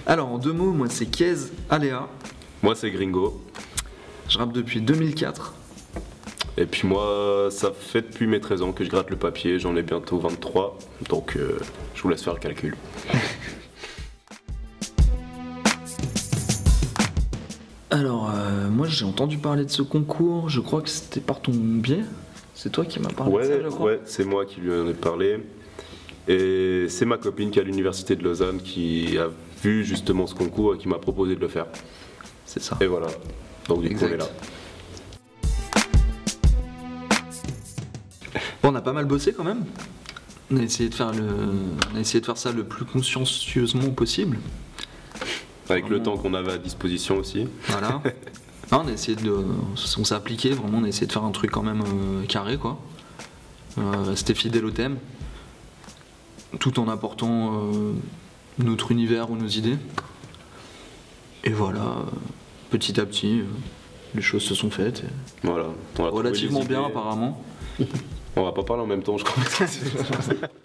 Alors en 2 mots, moi c'est Kez Aléa. Moi c'est Gringo. Je rappe depuis 2004. Et puis moi, ça fait depuis mes 13 ans que je gratte le papier, j'en ai bientôt 23, donc je vous laisse faire le calcul. Alors moi j'ai entendu parler de ce concours, je crois que c'était par ton biais. C'est toi qui m'as parlé de ça, je crois. Ouais, c'est moi qui lui en ai parlé. Et c'est ma copine qui est à l'université de Lausanne qui a vu justement ce concours et qui m'a proposé de le faire. C'est ça. Et voilà, donc du coup on est là. Bon, on a pas mal bossé quand même. On a essayé de faire ça le plus consciencieusement possible. Avec le temps qu'on avait à disposition aussi. Voilà. Non, on s'est appliqué, vraiment, on a essayé de faire un truc quand même carré, quoi. Rester fidèle au thème, tout en apportant notre univers ou nos idées. Et voilà, petit à petit, les choses se sont faites. Voilà. Relativement bien, apparemment. On va pas parler en même temps, je crois.